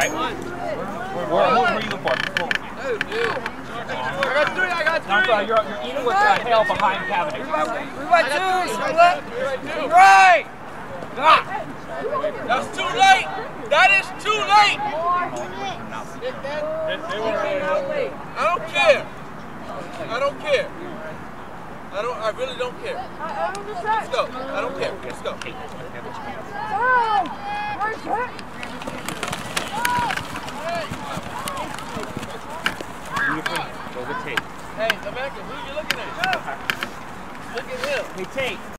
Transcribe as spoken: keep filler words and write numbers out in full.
right. Where, where, who are you looking for? Oh, dude. I got three, I got three. No, sorry, you're, you're eating with uh, Hale behind Cavendish. We got two. Left. Right. Ah. That's too late. That is too late. I don't care. I don't care. I don't. I really don't care. Let's go. I don't care. Let's go. Beautiful. Go with Tate. Hey, America, who are you looking at? Look at him. Hey, Tate.